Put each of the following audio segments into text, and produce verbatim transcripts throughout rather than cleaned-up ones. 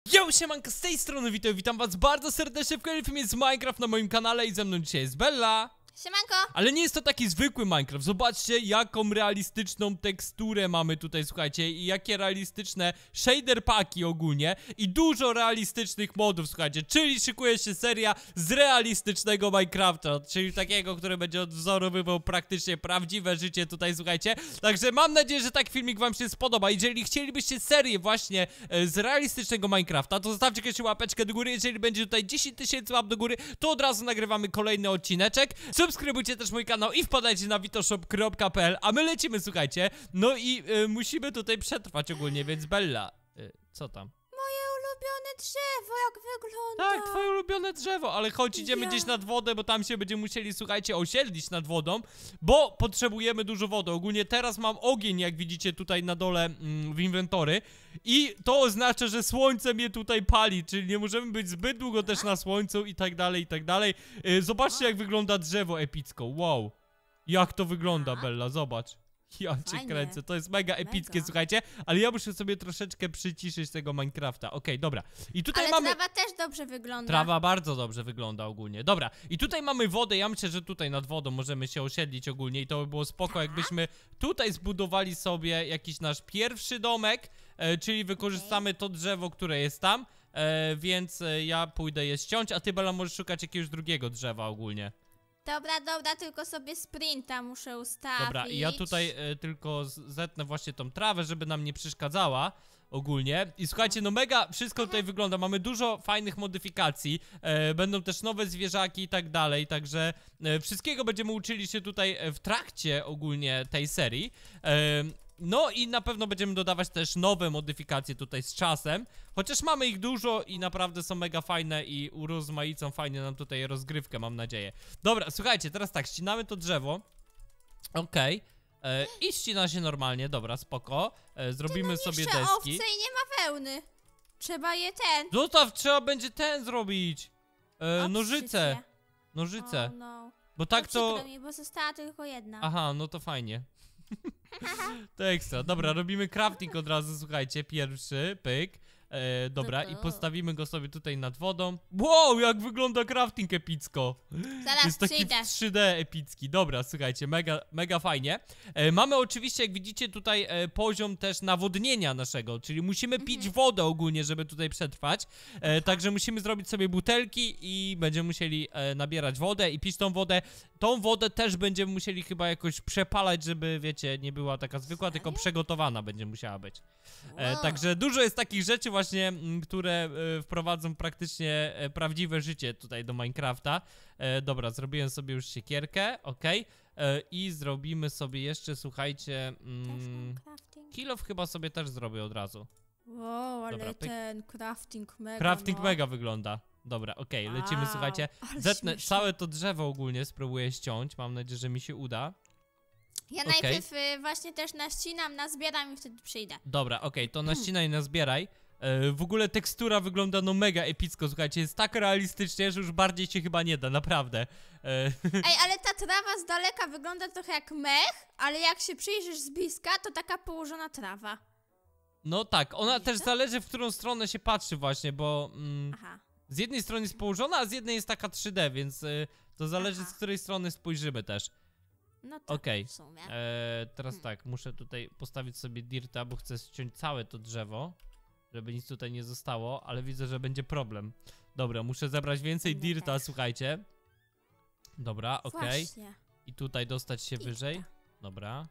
Yo, siemanko, z tej strony witam, witam was bardzo serdecznie w kolejnym filmie z Minecraft na moim kanale i ze mną dzisiaj jest Bella. Siemanko! Ale nie jest to taki zwykły Minecraft, zobaczcie jaką realistyczną teksturę mamy tutaj, słuchajcie, i jakie realistyczne shader paki ogólnie i dużo realistycznych modów, słuchajcie, czyli szykuje się seria z realistycznego Minecrafta, czyli takiego, który będzie odwzorowywał praktycznie prawdziwe życie tutaj, słuchajcie. Także mam nadzieję, że taki filmik wam się spodoba. Jeżeli chcielibyście serię właśnie e, z realistycznego Minecrafta, to zostawcie jakąś łapeczkę do góry. Jeżeli będzie tutaj dziesięć tysięcy łap do góry, to od razu nagrywamy kolejny odcineczek. Subskrybujcie też mój kanał i wpadajcie na witoshop kropka p l, a my lecimy, słuchajcie. No i y, musimy tutaj przetrwać ogólnie, więc Bella, y, co tam? Moje ulubione drzewo, jak wygląda? Tak, twoje ulubione drzewo, ale chodź, idziemy Ja. gdzieś nad wodę, bo tam się będziemy musieli, słuchajcie, osiedlić nad wodą, bo potrzebujemy dużo wody. Ogólnie teraz mam ogień, jak widzicie tutaj na dole mm, w inwentory i to oznacza, że słońce mnie tutaj pali, czyli nie możemy być zbyt długo też na słońcu i tak dalej, i tak dalej. Yy, zobaczcie, jak wygląda drzewo epicko, wow. Jak to wygląda, Bella, zobacz. Ja cię Fajnie. kręcę, to jest mega epickie, Mega. słuchajcie, ale ja muszę sobie troszeczkę przyciszyć tego Minecrafta. Okej, dobra. I tutaj Ale mamy... trawa też dobrze wygląda. Trawa bardzo dobrze wygląda ogólnie. Dobra, i tutaj mamy wodę. Ja myślę, że tutaj nad wodą możemy się osiedlić ogólnie i to by było spoko, jakbyśmy tutaj zbudowali sobie jakiś nasz pierwszy domek, e, czyli wykorzystamy to drzewo, które jest tam, e, więc e, ja pójdę je ściąć, a ty, Bella, możesz szukać jakiegoś drugiego drzewa ogólnie. Dobra, dobra, tylko sobie sprinta muszę ustawić. Dobra, i ja tutaj e, tylko z- zetnę właśnie tą trawę, żeby nam nie przeszkadzała ogólnie. I słuchajcie, no mega wszystko tutaj wygląda, mamy dużo fajnych modyfikacji, e, będą też nowe zwierzaki i tak dalej, także e, wszystkiego będziemy uczyli się tutaj e, w trakcie ogólnie tej serii. E, no i na pewno będziemy dodawać też nowe modyfikacje tutaj z czasem, chociaż mamy ich dużo i naprawdę są mega fajne i urozmaicą fajnie nam tutaj rozgrywkę, mam nadzieję. Dobra, słuchajcie, teraz tak, ścinamy to drzewo. Okej. E, I ścina się normalnie, dobra, spoko. E, zrobimy sobie Jeszcze deski. owce i nie ma wełny. Trzeba je ten. Zostaw, trzeba będzie ten zrobić. E, obszyć nożyce. je. Nożyce. Oh, no. Bo tak to... Przykro mi, bo została tylko jedna. Aha, no to fajnie. To ekstra. Dobra, robimy crafting od razu, słuchajcie, pierwszy, pyk. E, dobra, i postawimy go sobie tutaj nad wodą. Wow, jak wygląda crafting epicko. Zaraz Jest taki przyjdę. w trzy D epicki. Dobra, słuchajcie, mega, mega fajnie. E, mamy oczywiście, jak widzicie, tutaj e, poziom też nawodnienia naszego, czyli musimy pić Mhm. wodę ogólnie, żeby tutaj przetrwać. E, także musimy zrobić sobie butelki i będziemy musieli e, nabierać wodę i pić tą wodę. Tą wodę też będziemy musieli chyba jakoś przepalać, żeby, wiecie, nie była taka zwykła, tylko Serio? przegotowana będzie musiała być. E, Wow. także dużo jest takich rzeczy właśnie, m, które e, wprowadzą praktycznie e, prawdziwe życie tutaj do Minecrafta. E, dobra, zrobiłem sobie już siekierkę, okej. E, I zrobimy sobie jeszcze, słuchajcie, Też mm, mam crafting. kill off chyba sobie też zrobię od razu. Wow, ale Dobra, pyk. ten crafting mega. Crafting no. mega wygląda. Dobra, okej, lecimy, Wow, słuchajcie. ale Zetnę śmiesznie. całe to drzewo ogólnie, spróbuję ściąć, mam nadzieję, że mi się uda. Ja Okej. najpierw y, właśnie też naścinam, nazbieram i wtedy przyjdę. Dobra, okej, to naścinaj, nazbieraj. E, w ogóle tekstura wygląda no mega epicko, słuchajcie, jest tak realistycznie, że już bardziej się chyba nie da, naprawdę. E, Ej, ale ta trawa z daleka wygląda trochę jak mech, ale jak się przyjrzysz z bliska, to taka położona trawa. no tak, ona Widzisz też to? zależy, w którą stronę się patrzy właśnie, bo mm, Aha. z jednej strony jest położona, a z jednej jest taka trzy D, więc y, to zależy, Aha. z której strony spojrzymy też. No tak, Okej. w sumie. E, teraz Hmm. tak, muszę tutaj postawić sobie dirta, bo chcę ściąć całe to drzewo, żeby nic tutaj nie zostało, ale widzę, że będzie problem. Dobra, muszę zebrać więcej No dirta, tak. słuchajcie. Dobra, okej. Właśnie. I tutaj dostać się Dirta. wyżej. Dobra.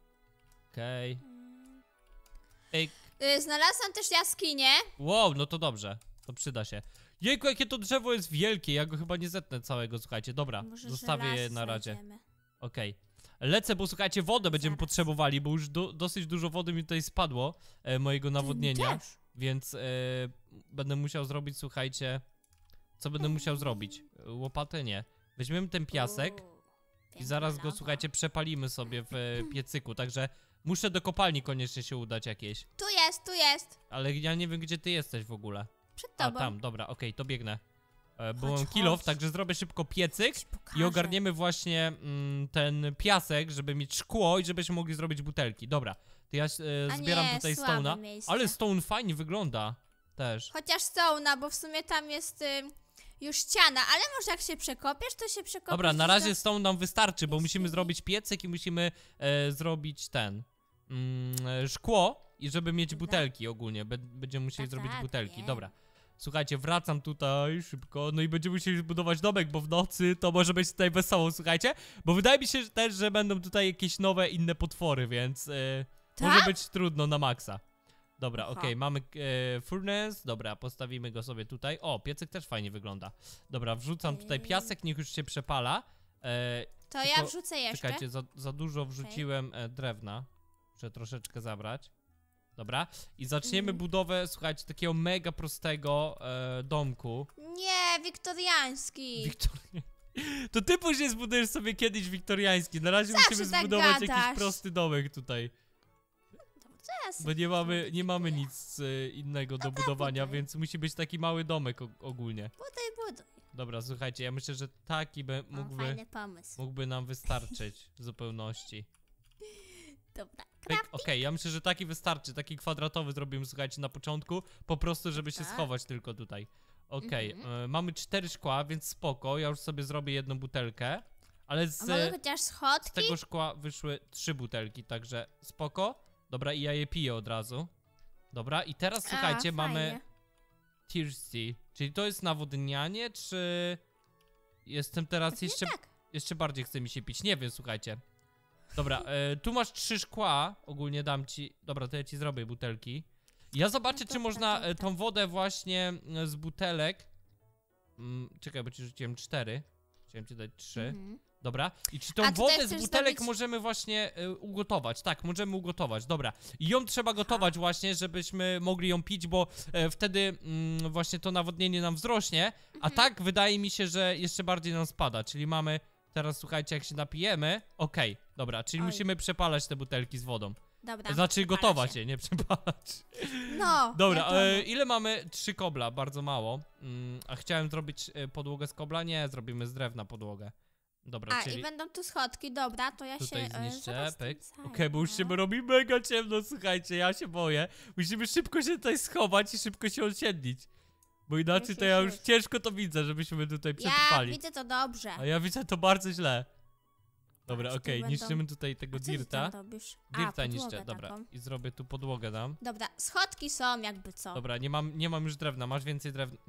Okej. Mm. Ej, Y, znalazłam też jaskinię. wow, no to dobrze. To przyda się. Jejku, jakie to drzewo jest wielkie, ja go chyba nie zetnę całego, słuchajcie. Dobra, Może zostawię je żelazo na razie. znajdziemy. Okej. Lecę, bo słuchajcie, wodę będziemy Zaraz. potrzebowali, bo już do, dosyć dużo wody mi tutaj spadło, e, mojego nawodnienia, Ty też. więc e, będę musiał zrobić, słuchajcie, co będę musiał zrobić? E, Łopatę nie. Weźmiemy ten piasek Uuu, i piękna zaraz go, lawa. słuchajcie, przepalimy sobie w e, piecyku, także muszę do kopalni koniecznie się udać jakieś, Tu jest, tu jest. ale ja nie wiem, gdzie ty jesteś w ogóle. Przed A, tobą. tam, dobra, okej, to biegnę. E, bo Chodź, mam kill off, chodź. także zrobię szybko piecyk. Ci pokażę. I ogarniemy właśnie mm, ten piasek, żeby mieć szkło i żebyśmy mogli zrobić butelki. Dobra, to ja e, A zbieram nie, tutaj słabe stone'a. miejsce. Ale stone fajnie wygląda. Też. Chociaż sauna, bo w sumie tam jest y, już ściana, ale może jak się przekopiesz, to się przekopiesz. Dobra, na gdzieś razie do- stone nam wystarczy, bo Jest musimy nie- zrobić piecek i musimy e, zrobić ten mm, e, szkło i żeby mieć Dobra. butelki ogólnie. Be- będziemy musieli Tak, zrobić tak, butelki. wiem. Dobra. Słuchajcie, wracam tutaj szybko, no i będziemy musieli zbudować domek, bo w nocy to może być tutaj wesoło, słuchajcie. Bo wydaje mi się że też, że będą tutaj jakieś nowe, inne potwory, więc e, może Tak? być trudno na maksa. Dobra, Aha. okej, mamy e, furnace, dobra, postawimy go sobie tutaj. O, piecyk też fajnie wygląda. Dobra, wrzucam tutaj Ej. piasek, niech już się przepala. E, To ja tylko- wrzucę jeszcze. czekajcie, za, za dużo wrzuciłem e, drewna. Muszę troszeczkę zabrać. Dobra, i zaczniemy Mhm. budowę, słuchajcie, takiego mega prostego e, domku. Nie, wiktoriański. Wiktoria... To ty później zbudujesz sobie kiedyś wiktoriański. Na razie Zawsze musimy tak zbudować gadasz. jakiś prosty domek tutaj. Teraz Bo nie mamy, zrobić nie mamy próbuję. nic e, innego do budowania, buduj. więc musi być taki mały domek o, ogólnie. Buduj, buduj. Dobra, słuchajcie, ja myślę, że taki by Mam mógłby, fajny pomysł. mógłby nam wystarczyć w zupełności. Dobra. Pyk, okej, ja myślę, że taki wystarczy, taki kwadratowy zrobimy, słuchajcie, na początku, po prostu, żeby się Tak. schować tylko tutaj. Okej, Mhm. e, mamy cztery szkła, więc spoko, ja już sobie zrobię jedną butelkę, ale z, A może chociaż z schodki? tego szkła wyszły trzy butelki, także spoko. Dobra, i ja je piję od razu. Dobra, i teraz A, słuchajcie, mamy fajnie. thirsty, czyli to jest nawodnianie, czy jestem teraz Pewnie jeszcze, tak. jeszcze bardziej chce mi się pić, nie wiem, słuchajcie. Dobra, e, tu masz trzy szkła, ogólnie dam ci, dobra, to ja ci zrobię butelki. Ja zobaczę, No czy dobra, można e, dobra. tą wodę właśnie e, z butelek, mm, czekaj, bo ci rzuciłem cztery, chciałem ci dać trzy. Mhm. Dobra, i czy tą A tutaj wodę z chcesz butelek zrobić- możemy właśnie y, ugotować? Tak, możemy ugotować, dobra. I ją trzeba gotować właśnie, żebyśmy mogli ją pić, bo e, wtedy mm, właśnie to nawodnienie nam wzrośnie, a Mhm. tak wydaje mi się, że jeszcze bardziej nam spada, czyli mamy, teraz słuchajcie, jak się napijemy, okej, dobra, czyli Oj. musimy przepalać te butelki z wodą. Dobra. Znaczy przepala gotować się. je, nie przepalać. No. Dobra, wiadomo. e, ile mamy? Trzy kobla, bardzo mało. Mm, a chciałem zrobić e, podłogę z kobla? Nie, zrobimy z drewna podłogę. Dobra, A, czyli... i będą tu schodki, dobra, to ja Tutaj się e, zniszczę, zaraz tym pyk. zajmę. Okej, bo już się robi mega ciemno, słuchajcie, ja się boję. Musimy szybko się tutaj schować i szybko się osiedlić. Bo inaczej to ja już Już. ciężko to widzę, żebyśmy tutaj Ja przetrwali. widzę to dobrze. A ja widzę to bardzo źle. Dobra, Patrz, tu okej, będą- niszczymy tutaj tego A co ty dirta. tam robisz? A, Dirta podłogę niszczę, dobra. taką. I zrobię tu podłogę dam. Dobra, schodki są jakby co. Dobra, nie mam, nie mam już drewna, masz więcej drewna.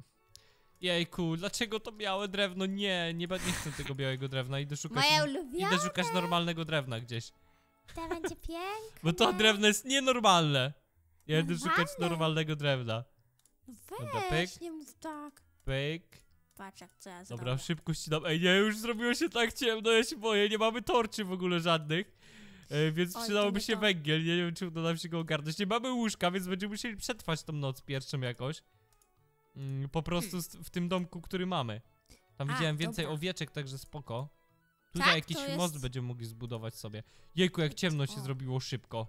Jejku, dlaczego to białe drewno? Nie, nie, be- nie chcę tego białego drewna, idę szukać... Moje ulubione. Idę szukać normalnego drewna gdzieś. To będzie piękne. Bo to drewno jest nienormalne. Ja idę szukać Normalne. normalnego drewna. No Dobra, weź, pyk. nie mów tak. Pyk. Patrz jak co ja Dobra, zrobię. szybko ścinam. Ej, nie, już zrobiło się tak ciemno, ja się boję, nie mamy torczy w ogóle żadnych. E, więc Oj, to przydałoby nie się to. węgiel, nie wiem czy uda nam się go ogarnąć. Nie mamy łóżka, więc będziemy musieli przetrwać tą noc pierwszą jakoś. Mm, po prostu s- w tym domku, który mamy. Tam A, widziałem więcej dobra. owieczek, także spoko. Tutaj Tak, jakiś to jest- most będziemy mogli zbudować sobie. Jejku, jak ciemno się O. zrobiło szybko.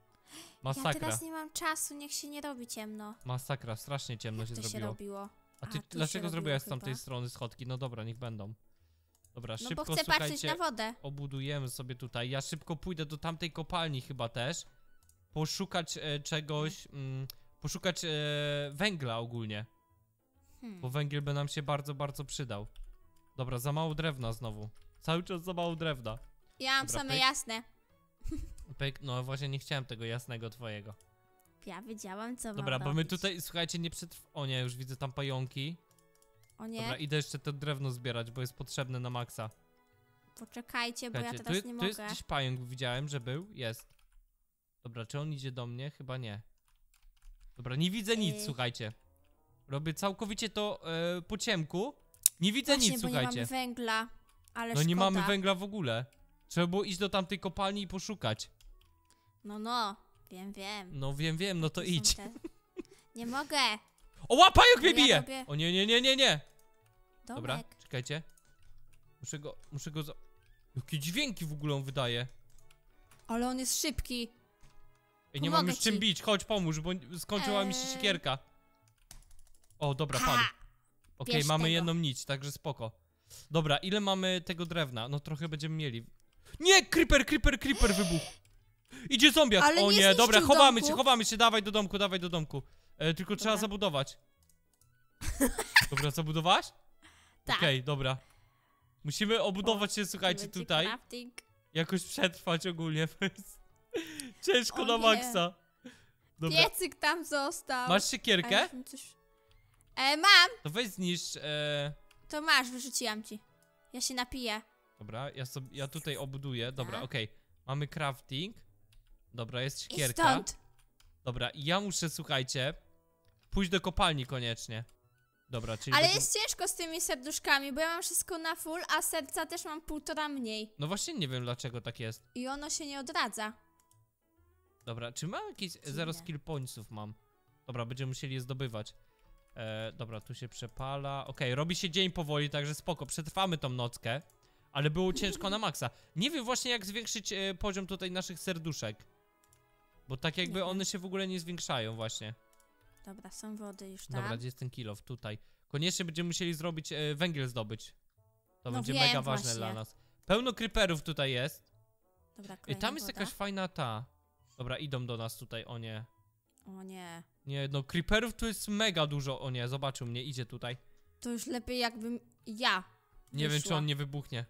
Ja Masakra, teraz nie mam czasu, niech się nie robi ciemno. masakra, strasznie ciemno się to się zrobiło. robiło. A ty A, tu się dlaczego robiło zrobiłaś z chyba. tamtej strony schodki? No dobra, niech będą. Dobra, No szybko bo chcę słuchajcie, patrzeć na wodę. obudujemy sobie tutaj. Ja szybko pójdę do tamtej kopalni chyba też. Poszukać e, czegoś, mm, poszukać e, węgla ogólnie. Hmm. Bo węgiel by nam się bardzo, bardzo przydał. Dobra, za mało drewna znowu. Cały czas za mało drewna. Ja mam Dobra, same pyk. jasne. Pyk, no właśnie nie chciałem tego jasnego twojego. Ja wiedziałam co Dobra, mam bo my robić. tutaj, słuchajcie, nie przetrw... O nie, już widzę tam pająki. O nie, Dobra, idę jeszcze to drewno zbierać, bo jest potrzebne na maksa. poczekajcie, bo ja Słuchajcie, teraz tu, nie tu mogę. jest gdzieś pająk, widziałem, że był. Jest. Dobra, czy on idzie do mnie? Chyba nie. Dobra, nie widzę nic, Yy. słuchajcie. Robię całkowicie to e, po ciemku. Nie widzę Właśnie, nic, bo słuchajcie. nie mamy węgla. Ale No nie szkoda. mamy węgla w ogóle. Trzeba było iść do tamtej kopalni i poszukać. No, no. Wiem, wiem. No wiem, wiem, no to Tu są idź. te- Nie mogę. O, ła, pająk mnie Ja bije! robię- O nie, nie, nie, nie, nie. Domek. Dobra, czekajcie. Muszę go, muszę go za... Jakie dźwięki w ogóle on wydaje. Ale on jest szybki. Ej, nie mam Pomogę już czym ci. bić, chodź pomóż, bo skończyła mi się Eee. siekierka. O, dobra, Ha! padł. Okej, Bierz mamy tego. jedną nić, także spoko. Dobra, ile mamy tego drewna? No trochę będziemy mieli. Nie, creeper, creeper, creeper wybuchł. Idzie zombiak. Ale O nie nie, dobra, zniszczył chowamy domku. się, chowamy się, dawaj do domku, dawaj do domku. E, tylko trzeba Dobra. zabudować. Dobra, zabudowałaś? Tak. Okej, dobra. Musimy obudować się, słuchajcie, Będzie tutaj. crafting. Jakoś przetrwać ogólnie, bo jest ciężko O na nie. maksa. Dobra, Piecyk tam został. masz A siekierkę? już mi coś... E, mam. To weź zniszcz, e... To masz, wyrzuciłam ci. Ja się napiję. Dobra, ja, sobie, ja tutaj obuduję. Dobra, Tak. okej. Mamy crafting. Dobra, jest I siekierka. stąd. Dobra, i ja muszę, słuchajcie, pójść do kopalni koniecznie. Dobra, czyli... Ale będę- jest ciężko z tymi serduszkami, bo ja mam wszystko na full, a serca też mam półtora mniej. No właśnie nie wiem, dlaczego tak jest. I ono się nie odradza. Dobra, czy mam jakieś zero skill pointsów mam? Dobra, będziemy musieli je zdobywać. E, dobra, tu się przepala. Okej, robi się dzień powoli, także spoko, przetrwamy tą nockę. Ale było ciężko na maksa. Nie wiem właśnie jak zwiększyć e, poziom tutaj naszych serduszek. Bo tak jakby Nie wiem. one się w ogóle nie zwiększają właśnie. Dobra, są wody już tam. Dobra, gdzie jest ten kilof? Tutaj. Koniecznie będziemy musieli zrobić, e, węgiel zdobyć. To No będzie wiem mega ważne właśnie. dla nas. Pełno creeperów tutaj jest. Dobra, I kolejna tam jest woda. jakaś fajna ta. Dobra, idą do nas tutaj, o nie. O nie. Nie, no creeperów tu jest mega dużo. O nie, zobaczył mnie, idzie tutaj. To już lepiej jakbym ja Nie wiem, czy wyszła. on nie wybuchnie.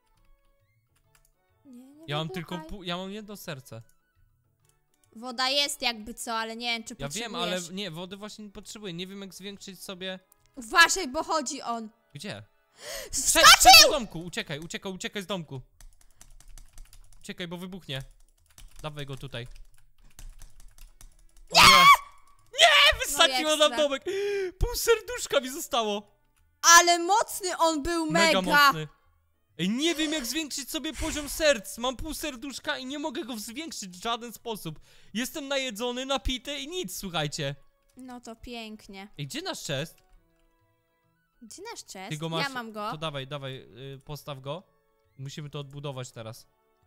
Nie, nie Ja mam tylko wybuchaj. pół, ja mam jedno serce. Woda jest jakby co, ale nie wiem, czy Ja wiem, ale potrzebujesz. nie, wody właśnie nie potrzebuję. Nie wiem, jak zwiększyć sobie... Uważaj, bo chodzi on. Gdzie? Przed, Skoczył! przed do domku! Uciekaj, uciekaj, uciekaj z domku. Uciekaj, bo wybuchnie. Dawaj go tutaj. O nie! Nie! Wysadziło No nam ekstra. domek! Pół serduszka mi zostało! Ale mocny on był, mega. Mega mocny. Ej, nie wiem jak zwiększyć sobie poziom serc. Mam pół serduszka i nie mogę go zwiększyć w żaden sposób. Jestem najedzony, napity i nic, słuchajcie. No to pięknie. Ej, gdzie nasz chest? Gdzie nasz chest? Ty go masz? Ja mam go. To dawaj, dawaj, yy, postaw go. Musimy to odbudować teraz.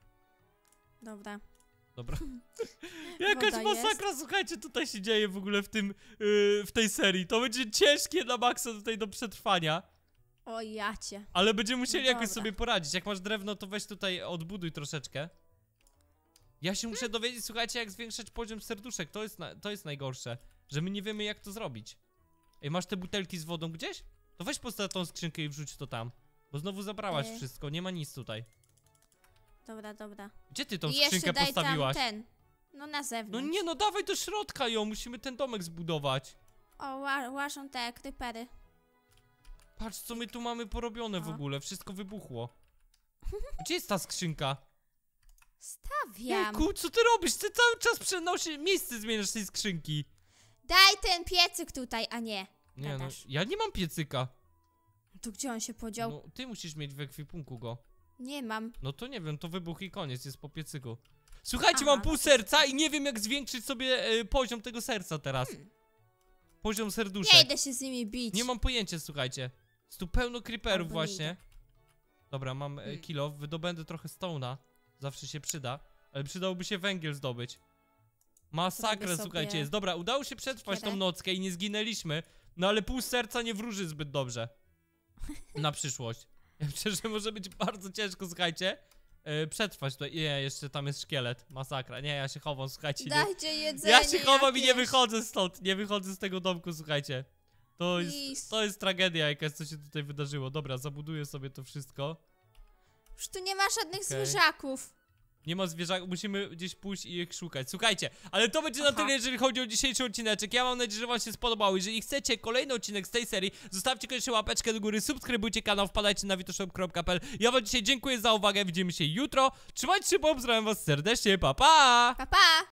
Dobra. Dobra. Jakaś Woda masakra, słuchajcie, tutaj się dzieje w ogóle w tym, yy, w tej serii. To będzie ciężkie na maksa tutaj do przetrwania. O jacie. Ale będziemy musieli No jakoś dobra. sobie poradzić. Jak masz drewno, to weź tutaj odbuduj troszeczkę. Ja się muszę dowiedzieć, słuchajcie, jak zwiększać poziom serduszek. To jest, na, to jest najgorsze, że my nie wiemy, jak to zrobić. Ej, masz te butelki z wodą gdzieś? To weź postaw tą skrzynkę i wrzuć to tam. Bo znowu zabrałaś Ej. wszystko, nie ma nic tutaj. Dobra, dobra. Gdzie ty tą I jeszcze skrzynkę daj postawiłaś? tam ten. No na No zewnątrz. nie, no dawaj do środka ją, musimy ten domek zbudować. O, ła łażą te krypery. Patrz, co my tu mamy porobione w O. ogóle, wszystko wybuchło. Gdzie jest ta skrzynka? Stawiam. Jejku, co ty robisz? Ty cały czas przenosi miejsce zmieniasz tej skrzynki. Daj ten piecyk tutaj, a nie. Nie no, Gadasz. ja nie mam piecyka. To gdzie on się podział? No, ty musisz mieć w ekwipunku go. Nie mam. No to nie wiem, to wybuch i koniec, jest po piecyku. Słuchajcie, Aha, mam no pół to serca i nie wiem jak zwiększyć sobie e, poziom tego serca teraz. Poziom serduszek. Nie idę się z nimi bić. Nie mam pojęcia, słuchajcie. Jest tu pełno creeperów Albo nie właśnie. idę. Dobra, mam e, Mm. kilo, wydobędę trochę stone'a. Zawsze się przyda. Ale przydałoby się węgiel zdobyć. Masakra, Zrobię słuchajcie, sobie jest. Dobra, udało się przetrwać tą siekierę. nockę i nie zginęliśmy. No ale pół serca nie wróży zbyt dobrze. Na przyszłość. Ja myślę, że może być bardzo ciężko, słuchajcie. E, przetrwać tutaj. Nie, jeszcze tam jest szkielet. Masakra. Nie, ja się chowam, słuchajcie. Nie. Dajcie jedzenie Ja się chowam i nie jakieś. wychodzę stąd. Nie wychodzę z tego domku, słuchajcie. To jest, Please. to jest tragedia jakaś, co się tutaj wydarzyło. Dobra, zabuduję sobie to wszystko. Już tu nie ma żadnych Okej. zwierzaków. Nie ma zwierzaków, musimy gdzieś pójść i ich szukać. Słuchajcie, ale to będzie na Aha. tyle, jeżeli chodzi o dzisiejszy odcineczek. Ja mam nadzieję, że wam się spodobało. Jeżeli chcecie kolejny odcinek z tej serii, zostawcie koniecznie łapeczkę do góry, subskrybujcie kanał, wpadajcie na witoshop kropka p l. Ja wam dzisiaj dziękuję za uwagę, widzimy się jutro. Trzymajcie się, pozdrawiam was serdecznie, pa pa! Pa, pa!